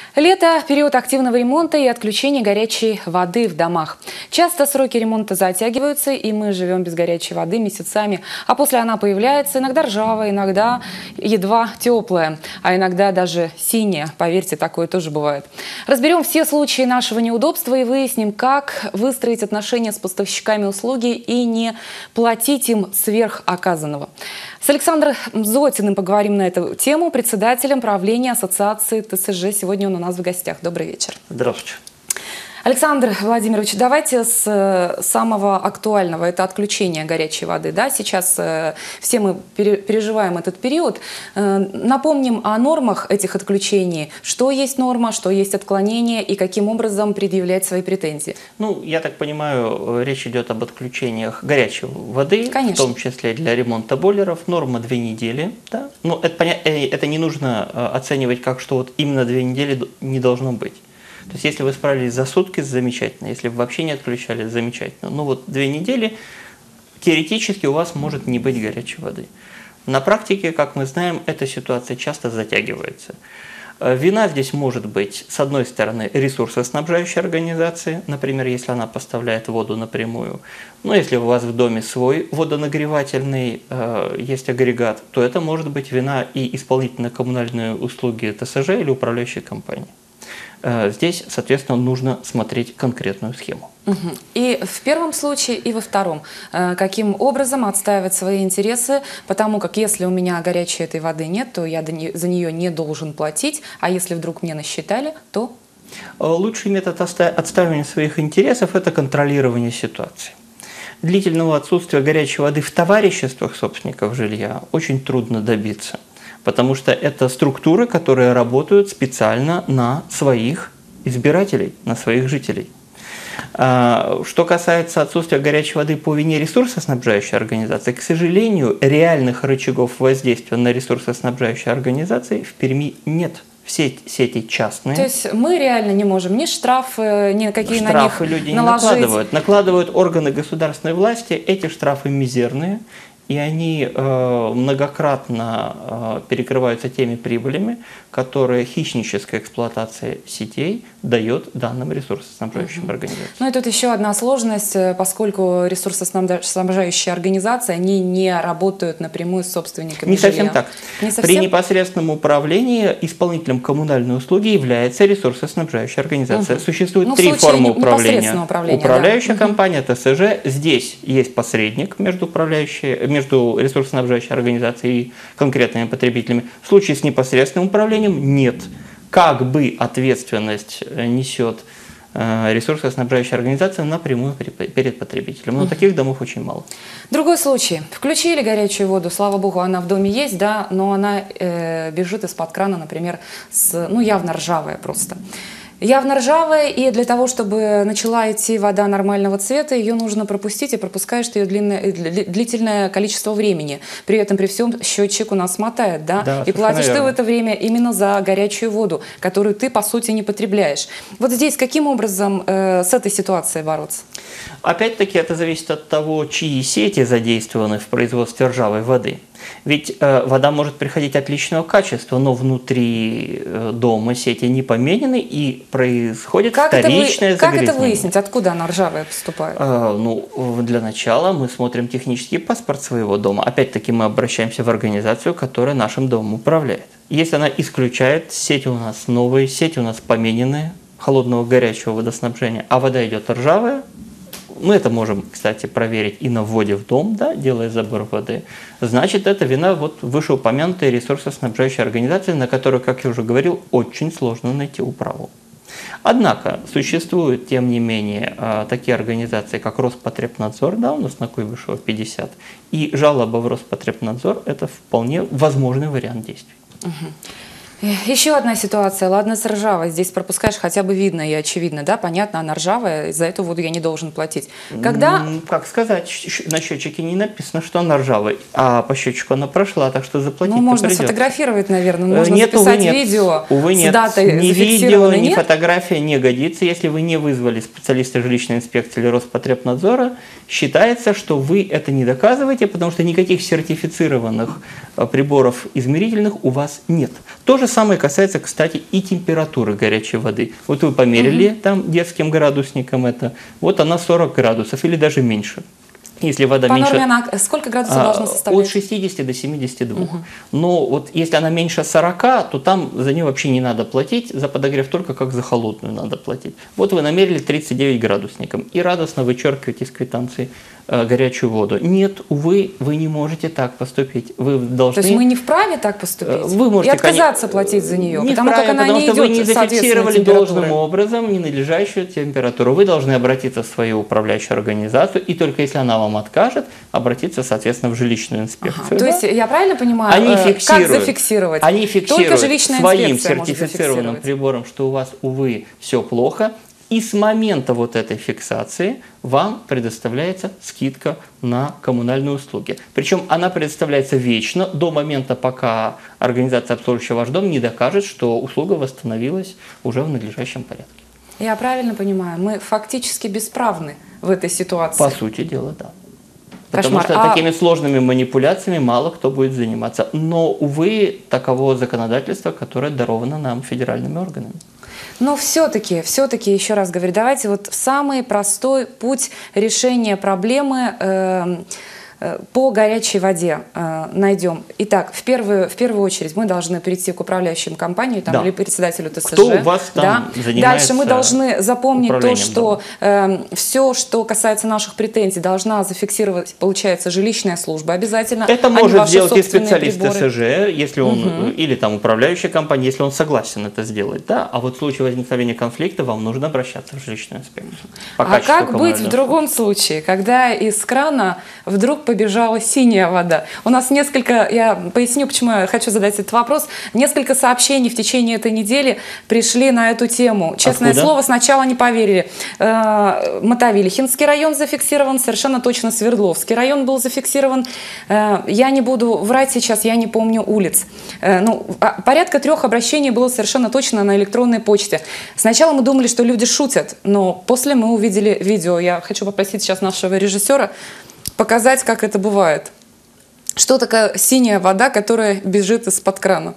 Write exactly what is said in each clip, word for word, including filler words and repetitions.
Лето – период активного ремонта и отключения горячей воды в домах. Часто сроки ремонта затягиваются, и мы живем без горячей воды месяцами. А после она появляется иногда ржавая, иногда едва теплая, а иногда даже синяя. Поверьте, такое тоже бывает. Разберем все случаи нашего неудобства и выясним, как выстроить отношения с поставщиками услуги и не платить им сверх оказанного. С Александром Зотиным поговорим на эту тему, председателем правления Ассоциации ТСЖ. Сегодня он у нас в гостях. Добрый вечер. Здравствуйте. Александр Владимирович, давайте с самого актуального, это отключение горячей воды. Да? Сейчас все мы переживаем этот период. Напомним о нормах этих отключений. Что есть норма, что есть отклонение и каким образом предъявлять свои претензии? Ну, я так понимаю, речь идет об отключениях горячей воды, Конечно. В том числе для ремонта бойлеров. Норма две недели. Да? Но это, это не нужно оценивать как, что вот именно две недели не должно быть. То есть, если вы справились за сутки, замечательно. Если вы вообще не отключали, замечательно. Ну вот две недели, теоретически у вас может не быть горячей воды. На практике, как мы знаем, эта ситуация часто затягивается. Вина здесь может быть, с одной стороны, ресурсоснабжающей организации, например, если она поставляет воду напрямую. Но если у вас в доме свой водонагревательный, э, есть агрегат, то это может быть вина и исполнительно-коммунальные услуги ТСЖ или управляющей компании. Здесь, соответственно, нужно смотреть конкретную схему. Угу. И в первом случае, и во втором. Каким образом отстаивать свои интересы, потому как если у меня горячей этой воды нет, то я за нее не должен платить, а если вдруг мне насчитали, то… Лучший метод отстаивания своих интересов – это контролирование ситуации. Длительного отсутствия горячей воды в товариществах собственников жилья очень трудно добиться. Потому что это структуры, которые работают специально на своих избирателей, на своих жителей. Что касается отсутствия горячей воды по вине ресурсоснабжающей организации, к сожалению, реальных рычагов воздействия на ресурсоснабжающие организации в Перми нет. Все сети частные. То есть мы реально не можем ни штрафы, ни какие штрафы на них люди наложить. не накладывают. Накладывают органы государственной власти, эти штрафы мизерные. И они э, многократно э, перекрываются теми прибылями, которые хищническая эксплуатация сетей дает данным ресурсоснабжающим угу. организациям. Ну и тут еще одна сложность, поскольку ресурсоснабжающие организации, они не работают напрямую с собственниками Не жилья. совсем так. Не совсем? При непосредственном управлении исполнителем коммунальной услуги является ресурсоснабжающая организация. Угу. Существует ну, три формы управления. управления. Управляющая да. компания, ТСЖ. Здесь есть посредник между управляющей, между ресурсоснабжающей организацией и конкретными потребителями. В случае с непосредственным управлением нет. Как бы ответственность несет ресурсоснабжающая организация напрямую перед потребителем. Но таких домов очень мало. Другой случай. Включили горячую воду, слава богу, она в доме есть, да, но она э, бежит из-под крана, например, с, ну, явно ржавая просто. Явно ржавая, и для того, чтобы начала идти вода нормального цвета, ее нужно пропустить, и пропускаешь ты ее длинное, длительное количество времени. При этом, при всем, счетчик у нас мотает, да? Да, и платишь верно. ты в это время именно за горячую воду, которую ты, по сути, не потребляешь. Вот здесь каким образом э, с этой ситуацией бороться? Опять-таки это зависит от того, чьи сети задействованы в производстве ржавой воды. Ведь э, вода может приходить отличного качества, но внутри э, дома сети не поменены и происходит как вторичное это вы, загрязнение. Как это выяснить, откуда она ржавая поступает? Э, ну, для начала мы смотрим технический паспорт своего дома. Опять-таки мы обращаемся в организацию, которая нашим домом управляет. Если она исключает, сети у нас новые, сети у нас помененные, холодного горячего водоснабжения, а вода идет ржавая, мы это можем, кстати, проверить и на вводе в дом, да, делая забор воды. Значит, это вина вот вышеупомянутой ресурсоснабжающей организации, на которую, как я уже говорил, очень сложно найти управу. Однако существуют, тем не менее, такие организации, как Роспотребнадзор, да, у нас на Куйбышева пятьдесят, и жалоба в Роспотребнадзор – это вполне возможный вариант действий. Угу. Еще одна ситуация. Ладно, с ржавой. Здесь пропускаешь, хотя бы видно и очевидно, да, понятно, она ржавая, за эту воду я не должен платить. Когда… Как сказать, на счетчике не написано, что она ржавая, а по счетчику она прошла, так что заплатить Ну, можно придется. Сфотографировать, наверное, можно нет, записать увы, нет. видео увы, с нет. датой ни зафиксированной. видео, ни нет? фотография не годится. Если вы не вызвали специалиста жилищной инспекции или Роспотребнадзора, считается, что вы это не доказываете, потому что никаких сертифицированных приборов измерительных у вас нет. То же самое касается, кстати, и температуры горячей воды. Вот вы померили угу. там детским градусником это, вот она сорок градусов или даже меньше. Если вода По меньше... норме она сколько градусов а, должна составлять? От шестидесяти до семидесяти двух. Угу. Но вот если она меньше сорока, то там за нее вообще не надо платить, за подогрев только как за холодную надо платить. Вот вы намерили тридцать девять градусником и радостно вычеркиваете из квитанции э, горячую воду. Нет, увы, вы не можете так поступить. Вы должны... То есть мы не вправе так поступить? Вы можете, и отказаться конечно, платить за нее? Не потому вправе, как она потому не что идет, вы не зафиксировали должным образом ненадлежащую температуру. Вы должны обратиться в свою управляющую организацию, и только если она вам откажет, обратиться, соответственно, в жилищную инспекцию. Ага, да? То есть, я правильно понимаю, они э, фиксируют, как зафиксировать? Они фиксируют Только жилищная своим инспекция может сертифицированным прибором, что у вас, увы, все плохо, и с момента вот этой фиксации вам предоставляется скидка на коммунальные услуги. Причем она предоставляется вечно, до момента, пока организация, обслуживающая ваш дом, не докажет, что услуга восстановилась уже в надлежащем порядке. Я правильно понимаю, мы фактически бесправны в этой ситуации? По сути дела, да. Потому Кошмар. что а... такими сложными манипуляциями мало кто будет заниматься. Но, увы, таково законодательство, которое даровано нам федеральными органами. Но все-таки, все-таки, еще раз говорю, давайте вот самый простой путь решения проблемы э, по горячей воде э, найдем. Итак, в первую, в первую очередь мы должны перейти к управляющим компании там, да. или председателю ТСЖ. Кто у вас там да? занимается Дальше мы должны запомнить то, что э, все, что касается наших претензий, должна зафиксировать, получается, жилищная служба обязательно. Это а может сделать и специалист приборы. ТСЖ, если он, угу. или там управляющая компания, если он согласен это сделать. Да? А вот в случае возникновения конфликта вам нужно обращаться в жилищную инспекцию. А как быть в другом случае, когда из крана вдруг побежала синяя вода? У нас несколько, я поясню, почему я хочу задать этот вопрос, несколько сообщений в течение этой недели пришли на эту тему. Честное Откуда? слово, сначала не поверили. Мотовилихинский район зафиксирован, совершенно точно Свердловский район был зафиксирован. Я не буду врать сейчас, я не помню улиц. Ну, порядка трех обращений было совершенно точно на электронной почте. Сначала мы думали, что люди шутят, но после мы увидели видео. Я хочу попросить сейчас нашего режиссера показать, как это бывает. Что такое синяя вода, которая бежит из-под крана?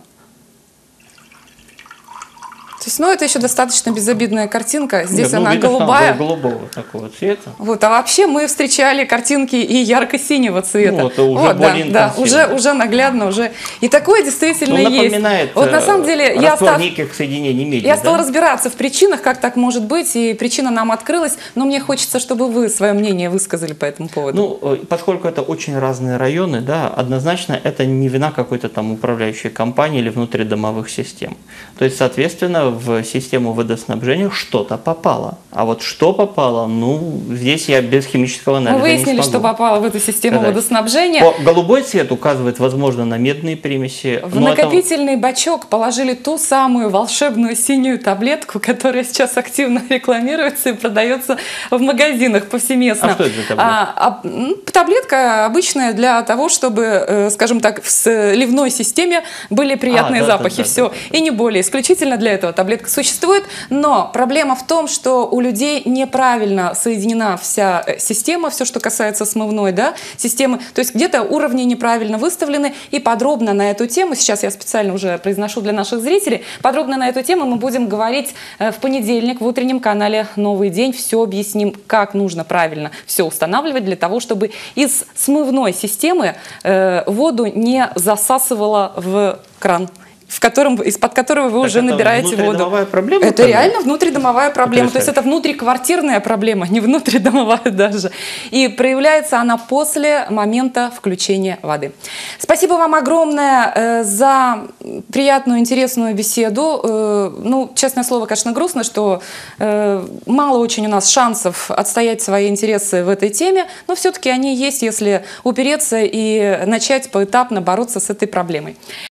То есть, ну, это еще достаточно безобидная картинка. Здесь Нет, ну, она видно, голубая. Голубого такого цвета. Вот, а вообще мы встречали картинки и ярко-синего цвета. Ну, это уже вот, более да, да, уже, уже наглядно, уже. И такое действительно ну, есть. Вот на самом деле я стал, соединений меди, я да? стала разбираться в причинах, как так может быть, и причина нам открылась, но мне хочется, чтобы вы свое мнение высказали по этому поводу. Ну, поскольку это очень разные районы, да, однозначно это не вина какой-то там управляющей компании или внутридомовых систем. То есть, соответственно, в систему водоснабжения что-то попало. А вот что попало, ну, здесь я без химического анализа Мы выяснили, не смогу что попало в эту систему сказать. водоснабжения. По голубой цвет указывает, возможно, на медные примеси. В накопительный это... бачок положили ту самую волшебную синюю таблетку, которая сейчас активно рекламируется и продается в магазинах повсеместно. А что это за таблетка? А, а, таблетка обычная для того, чтобы, скажем так, в сливной системе были приятные а, да, запахи. Да, да, все. Да, да. И не более. Исключительно для этого таблетка существует, но проблема в том, что у людей неправильно соединена вся система, все, что касается смывной, да, системы, то есть где-то уровни неправильно выставлены, и подробно на эту тему, сейчас я специально уже произношу для наших зрителей, подробно на эту тему мы будем говорить в понедельник в утреннем канале «Новый день», все объясним, как нужно правильно все устанавливать для того, чтобы из смывной системы э, воду не засасывало в кран, в котором, из-под которого вы так уже набираете воду. Проблема, это реально внутридомовая проблема. То есть это внутриквартирная проблема, не внутридомовая даже. И проявляется она после момента включения воды. Спасибо вам огромное э, за приятную, интересную беседу. Э, ну, честное слово, конечно, грустно, что э, мало очень у нас шансов отстоять свои интересы в этой теме, но все-таки они есть, если упереться и начать поэтапно бороться с этой проблемой.